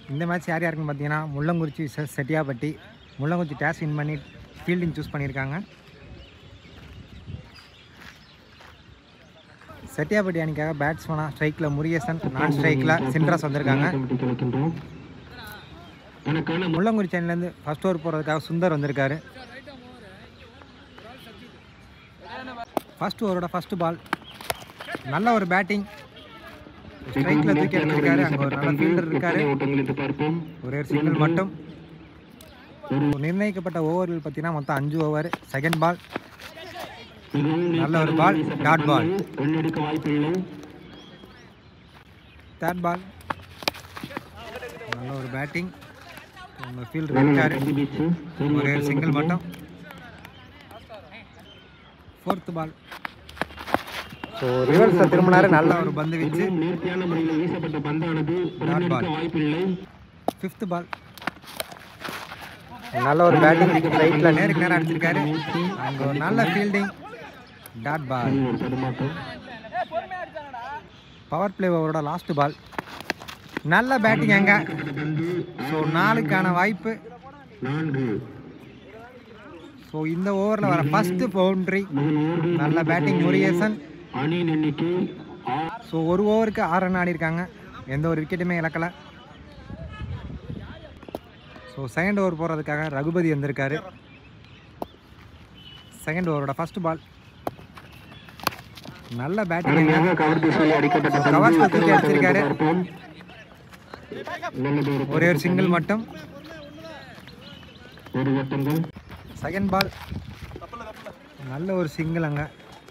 இந்த மேட்ச் யார் யாருக்குன்னு பார்த்தீங்கன்னா Mullankurichi versus Chettiyapatti. Mullankurichi toss win பண்ணி ஃபீல்டிங் சூஸ் பண்ணியிருக்காங்க. செட்டியாப்பட்டி அணிக்காக பேட்ஸ்மேனாக ஸ்ட்ரைக்கில் முருகேசன், நான் ஸ்ட்ரைக்கில் சின்ராஸ் வந்திருக்காங்க. முள்ளங்குறிச்சி அணிலேருந்து ஃபர்ஸ்ட் ஓவர் போகிறதுக்காக சுந்தர் வந்திருக்காரு. ஃபர்ஸ்ட் ஓவரோட ஃபர்ஸ்ட் பால் நல்ல ஒரு பேட்டிங், ஸ்ட்ரைக்கில் தூக்கி எடுத்திருக்காரு. அங்கே ஒரு நல்ல ஃபீல்டர் இருக்காரு. ஒரே ஒரு சிங்கிள் மட்டும். நிர்ணயிக்கப்பட்ட ஓவர்கள் பார்த்தீங்கன்னா மொத்தம் 5 ஓவர். செகண்ட் பால் நல்ல ஒரு பால், டாட் பால். தேர்ட் பால் நல்ல ஒரு பேட்டிங், ஃபீல்டர் இருக்காரு. ஒரே ஒரு சிங்கிள் மட்டும். ஃபோர்த் பால் ஸோ ரிவர்ஸில் திரும்பினாரு. நல்ல ஒரு பந்து வீச்சு, டாட் பால். ஃபிஃப்த் பால் நல்ல ஒரு பேட்டிங், ரைட்டில் நேருக்கு நேரம் அடிச்சிருக்காரு. அங்கே ஒரு நல்ல fielding, dot ball. Power play ஓவரோட லாஸ்ட் பால் நல்ல பேட்டிங் அங்கே. ஸோ 4க்கான வாய்ப்பு. ஸோ இந்த ஓவரில் வர ஃபர்ஸ்ட் பவுண்டரி, நல்ல பேட்டிங் முருகேசன். ஸோ ஒரு ஓவருக்கு 6 ரன் ஆடிருக்காங்க, எந்த ஒரு விக்கெட்டுமே இழக்கலை. ஸோ செகண்ட் ஓவர் போகிறதுக்காக ரகுபதி வந்திருக்காரு. செகண்ட் ஓவரோட ஃபர்ஸ்ட் பால் நல்ல பேட்டிங், கவர்ஸ் தூக்கி அடிச்சிருக்காரு. ஒரே ஒரு சிங்கிள் மட்டும். செகண்ட் பால் நல்ல ஒரு சிங்கிள் அங்கே.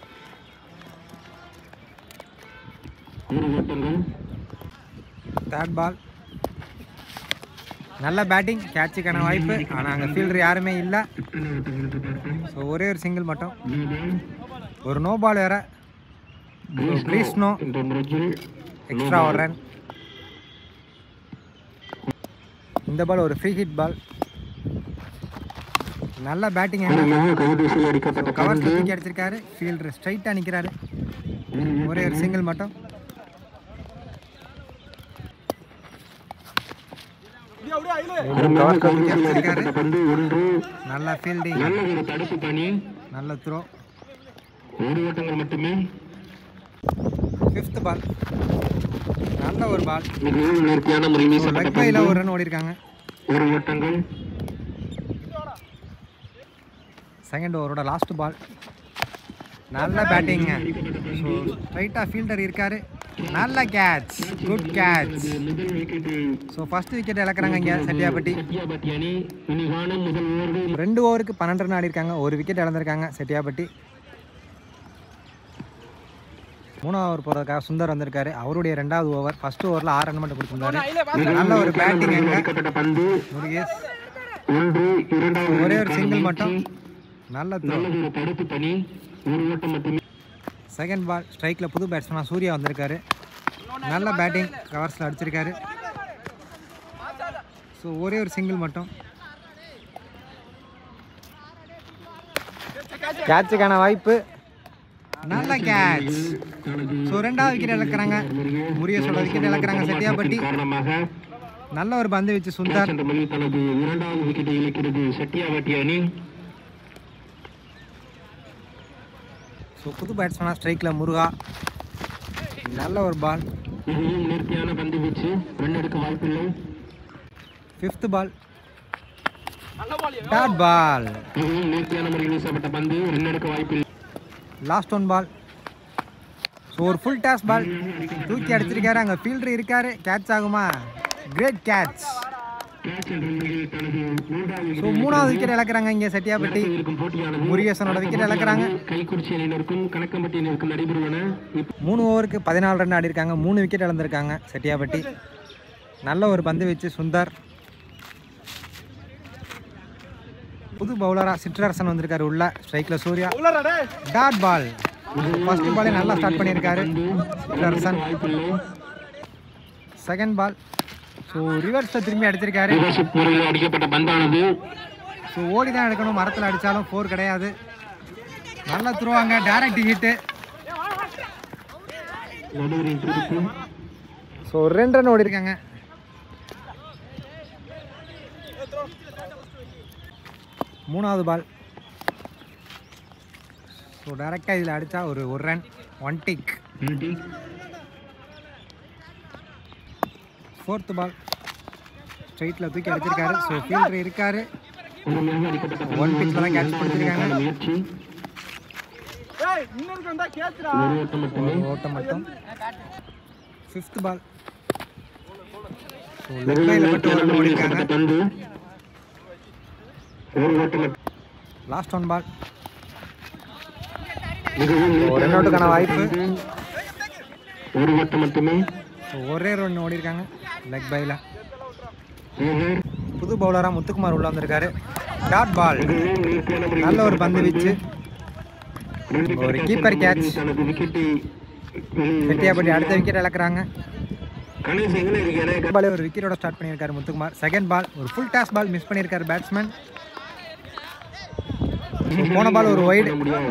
தேர்ட் பால் நல்ல பேட்டிங், கேட்சுக்கான வாய்ப்பு. ஆனால் அங்கே ஃபீல்டர் யாருமே இல்லை. ஸோ ஒரே ஒரு சிங்கிள் மட்டும். ஒரு நோ பால் வேற, கிரீஸ்னோ எக்ஸ்ட்ரா ஒரு ரன். இந்த பால் ஒரு ஃப்ரீ ஹிட் பால். நல்ல பேட்டிங், கவர் தூக்கி அடிச்சிருக்காரு. ஃபீல்டர் ஸ்ட்ரைட்டாக நிற்கிறாரு. ஒரே ஒரு சிங்கிள் மட்டும். நல்ல ஃபீல்டிங், நல்ல த்ரோ. ஃபிஃப்த் பால் நல்ல ஒரு பால், லெக் பைல ஒரு ரன் ஓடி இருக்காங்க. செகண்ட் ஓவரோட லாஸ்ட் பால் நல்ல பேட்டிங்க. ஸோ ஸ்ட்ரைட்டாக ஃபீல்டர் இருக்காரு. நல்ல catch, good catch. So first wicket இழக்கிறாங்க இங்கே செட்டியாப்பட்டி. 2 ஓவருக்கு 12 ரன் ஆடிருக்காங்க, ஒரு விக்கெட் இழந்திருக்காங்க செட்டியாப்பட்டி. 3வது ஓவர் போகிறதுக்காக சுந்தர் வந்திருக்காரு. அவருடைய 2வது ஓவர். ஃபர்ஸ்ட் ஓவரில் 6 ரன் மட்டும் கொடுத்துருந்தாரு. நல்ல ஒரு பேட்டிங் அங்கே முருகேஷ். ஒரே ஒரு சிங்கிள் மட்டும். நல்ல த்ரோ. செகண்ட் பால் ஸ்ட்ரைக்கில் புது பேட்ஸ்மேனாக சூர்யா வந்திருக்காரு. நல்ல பேட்டிங், கவர்ஸில் அடிச்சிருக்காரு. ஸோ ஒரே ஒரு சிங்கிள் மட்டும். கேட்சுக்கான வாய்ப்பு, நல்ல கேட்ச். ஸோ 2வது விக்கெட் இழக்கிறாங்க, முருகேஷோட விக்கெட் இழக்கிறாங்க செட்டியாப்பட்டி. நல்ல ஒரு பந்து வச்சு சுந்தர். ஸோ புது பேட்ஸ்மேனாக ஸ்ட்ரைக்கில் முருகா. நல்ல ஒரு ball, fifth ball dot ball. Last one ball. So ஒரு ஃபுல் டாஸ் பால் தூக்கி அடிச்சிருக்காரு. அங்கே ஃபீல்டர் இருக்காரு. கேட்ச் ஆகுமா? Great catch. ஸோ 3வது விக்கெட் இழக்கிறாங்க இங்கே செட்டியாப்பட்டி. முருகேசனோட விக்கெட் இழக்கிறாங்க. 3 ஓவருக்கு 14 ரன் ஆடிருக்காங்க, 3 விக்கெட் இழந்திருக்காங்க செட்டியாப்பட்டி. நல்ல ஒரு பந்து வச்சு சுந்தர். புது பவுலராக சிற்றரசன் வந்திருக்காரு உள்ள. ஸ்ட்ரைக்கில் சூர்யா. Dot ball. ஃபர்ஸ்ட் பாலே நல்லா ஸ்டார்ட் பண்ணியிருக்காரு சிற்றரசன். செகண்ட் பால் ஸோ ரிவர்ஸில் திரும்பி அடிச்சிருக்காரு. ஸோ ஓடி தான் எடுக்கணும், மரத்தில் அடித்தாலும் 4 கிடையாது. நல்லா த்ரோவாங்க, டைரக்ட் ஹிட்டு. ஸோ 2 ரன் ஓடி இருக்காங்க. மூணாவது பால். ஸோ டைரெக்டாக இதில் அடித்தா ஒரு ரன், 1 டிக். ஃபோர்த்து பால் ஸ்ட்ரைட்டில் தூக்கி அடிச்சிருக்காரு. ஸோ ஃபீல்டர் இருக்காரு, 1 பிச்சில் தான் கேட்ச் கொடுத்துருக்காங்க. ஓட்டம் மட்டும். ஃபிஃப்த் பால். ஸோ லெக் பையில் பட்டு ஒரு ரன் ஓடிருக்காங்க. லாஸ்ட் 1 பால். ஒரு ரன் அவுட்டுக்கான வாய்ப்பு. ஒரே ரன் ஓடி இருக்காங்க லெக் பைல. புது பவுலரா முத்துக்குமார் உள்ள வந்திருக்காரு. Dot ball. நல்ல ஒரு பந்து வீச்சு, ஒரு கீப்பர் கேட்ச். செட்டியாபட்டி அடுத்த விக்கெட் இழக்கிறாங்க. ஒரு விக்கெட்டோட ஸ்டார்ட் பண்ணியிருக்காரு முத்துக்குமார். செகண்ட் பால் ஒரு ஃபுல் டாஸ் பால் மிஸ் பண்ணியிருக்காரு பேட்ஸ்மேன். போன பால் ஒரு வைடு.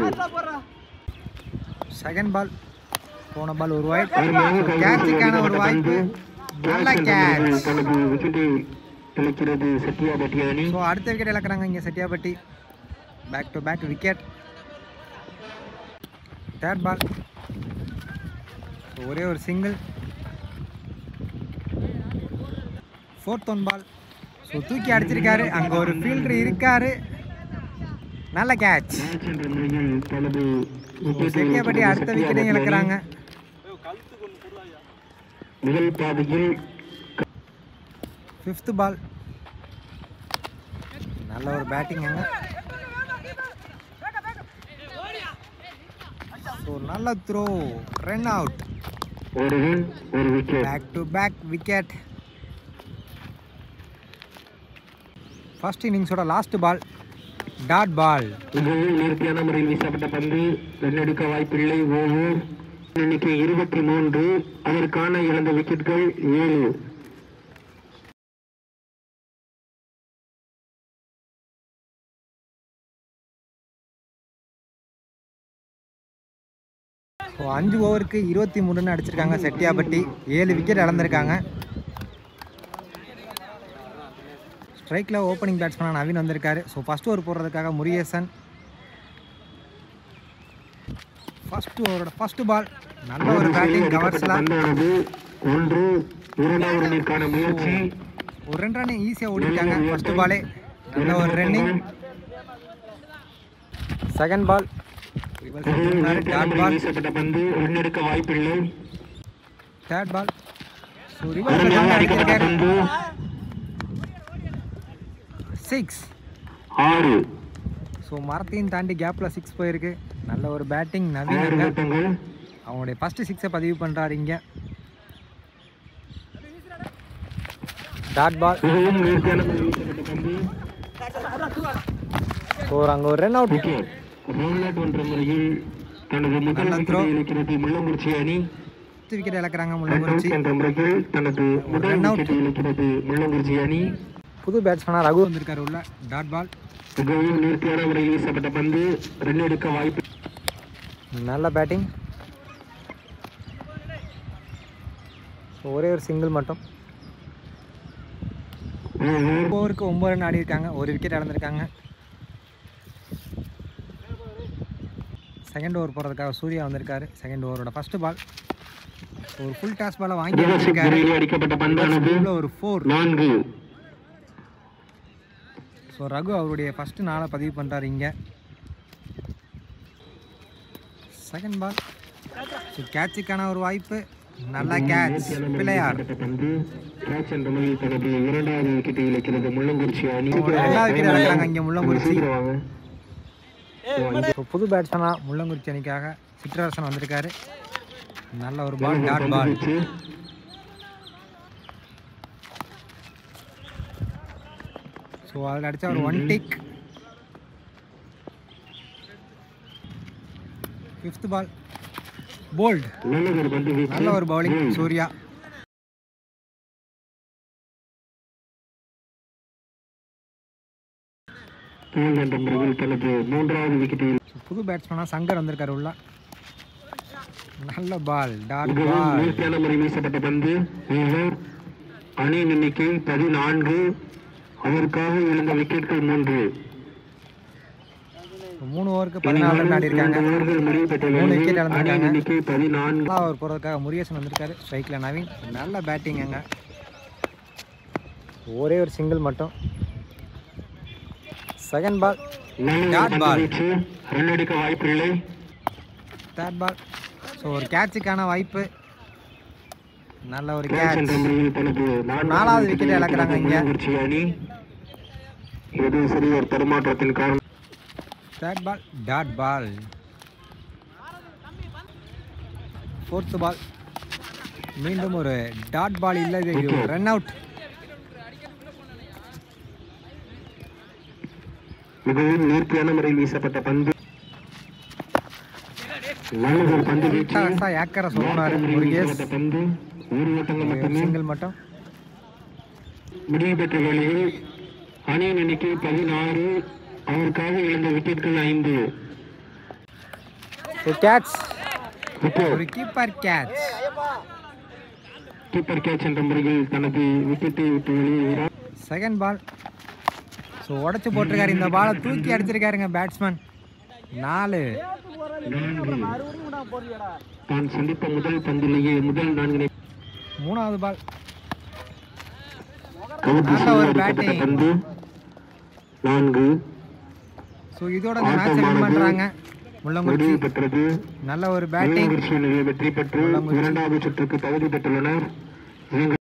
செகண்ட் பால் போன பால் ஒரு வைட். கேட்சுக்கான ஒரு வாய்ப்பு. நல்ல கேட்ச். ஸோ அடுத்த விக்கெட் இழக்கிறாங்க இங்கே Chettiyapatti. Back to back wicket. Third ball ஒரே ஒரு சிங்கிள். ஃபோர்த் 1 பால். ஸோ தூக்கி அடிச்சிருக்காரு, அங்கே ஒரு ஃபீல்டர் இருக்காரு. நல்ல கேட்ச். செட்டியாபட்டி அடுத்த விக்கெட்டையும் இழக்கிறாங்க. ஃபிஃப்த் பால். நல்ல ஒரு பேட்டிங் அங்க. ஸோ நல்ல throw, run out. Back to back wicket. First இன்னிங்ஸோட லாஸ்ட் பால். Dot ball. நேர்த்தியான முறையில் வீசப்பட்ட பந்து, ரன் எடுக்க வாய்ப்பில்லை. ஓவர் எண்ணிக்கை 23. அதற்கான இழந்த விக்கெட்கள் 7. ஸோ 5 ஓவருக்கு 23 ரன் அடிச்சிருக்காங்க செட்டியாபட்டி. 7 விக்கெட் இழந்திருக்காங்க. ஸ்ட்ரைக்கில் ஓப்பனிங் பேட்ஸ்மேனாக நவீன் வந்திருக்காரு. ஸோ ஃபஸ்ட் ஓவர் போடுறதுக்காக முருகேசன். ஃபர்ஸ்ட் ஓவரோட ஃபர்ஸ்ட் பால். நல்ல ஒரு பேட்டிங் கவர்ஸ்லாம். ஒரு 2 ரன் ஈஸியாக ஓடிருக்காங்க ஃபர்ஸ்ட் பாலே. நல்ல ஒரு running. Second ball. Dot ball. Third ball. So reverse அடிச்சிருக்காரு. 6. ஸோ மரத்தையும் தாண்டி கேப்பில் 6 போயிருக்கு. நல்ல ஒரு பேட்டிங் நவீன். அவங்களுடைய ஃபஸ்ட்டு 6 பதிவு பண்ணுறாரு இங்கே. Dot ball. ஸோ அங்கே ஒரு ரன் அவுட். விக்கெட் இழக்கிறாங்க முள்ளங்குறிச்சி. Run out. புது பேட்ஸ்மேனாக ரகு வந்திருக்காரு உள்ள. Dot ball. நல்ல பேட்டிங். ஒரே ஒரு சிங்கிள் மட்டும். ஓவருக்கு 9 ரன் ஆடி இருக்காங்க. ஒரு விக்கெட் இழந்திருக்காங்க. செகண்ட் ஓவர் போகிறதுக்காக சூர்யா வந்திருக்காரு. செகண்ட் ஓவரோட ஃபர்ஸ்ட் பால். ஒரு ஃபுல் டாஸ் பாலை வாங்கி அடிச்சிருக்காரு. ஒரு 4. ஸோ ரகு அவருடைய ஃபஸ்ட்டு 4 பதிவு பண்ணுறாரு இங்கே. Second ball. ஸோ கேட்சுக்கான ஒரு வாய்ப்பு. நல்ல கேட்ச். பிள்ளையார். 2வது விக்கெட் இழக்கிறாங்க இங்கே முள்ளங்குறிச்சி. புது பேட்ஸ்மேனாக முள்ளங்குறிச்சி அணிக்காக சிற்றரசன் வந்திருக்காரு. நல்ல ஒரு பால். டாட் பால். ஸோ அதில் அடித்தா ஒரு 1 டிக். 5th பால். போல்ட். நல்ல ஒரு பவுலிங் சூர்யா. புது பேட்ஸ்மேனாக சங்கர் வந்திருக்காரு உள்ள. நல்ல பால். டாட் பால். அணி எண்ணிக்கை 14. அதற்காக இழந்த விக்கெட்கள் 3. 3 ஓவருக்கு 14 ரன் ஆடி இருக்காங்க. 3 விக்கெட் இழந்திருக்காங்க. 14 ஓவர் போகிறதுக்காக முருகேசன் வந்திருக்காரு. ஸ்ட்ரைக்கில் நவீன். நல்ல பேட்டிங்குங்க. ஒரே ஒரு சிங்கிள் மட்டும். Second ball dot ball. Run எடுக்க வாய்ப்பு இல்லை. Third ball. ஸோ ஒரு கேட்சுக்கான வாய்ப்பு. நல்ல ஒரு கேட்ச். 4வது விக்கெட் இழக்கிறாங்க இங்கே. இது சரி ஒரு தடுமாற்றத்தின் காரணம். தேர்ட் பால் டாட் பால். 4th பால் மீண்டும் ஒரு டாட் பால். இல்லை, இது ரன் அவுட். மிகவும் நேர்த்தியான முறையில் வீசப்பட்ட பந்து. நல்ல ஒரு பந்து வீச்சு. ஏக்கரை சொன்னாரு முருகேஷ். பந்து ஒரு ஓட்டங்கள் மட்டுமே. சிங்கிள் மட்டும். முடிவு பெற்ற வேளையில் அணியின் எண்ணிக்கை 16. அவருக்காக இழந்த விக்கெட்கள் 5. கேட்ச். ஒரு கீப்பர் கேட்ச். கீப்பர் கேட்ச் என்ற முறையில் தனது விக்கெட்டை விட்டு வெளியேறார். Second ball. ஸோ உடச்சி போட்டிருக்காரு. இந்த பாலை தூக்கி அடிச்சிருக்காருங்க பேட்ஸ்மேன். 4. தான் சந்தித்த முதல் பந்திலேயே முதல் 4. 3வது பால். நல்ல ஒரு பேட்டிங். பந்து 4. ஸோ இதோட இந்த மேட்சை வின் பண்ணுறாங்க முள்ளங்குறிச்சி. பெற்றது. நல்ல ஒரு பேட்டிங். வெற்றி பெற்று 2வது சுற்றுக்கு தகுதி பெற்றுள்ளனர்.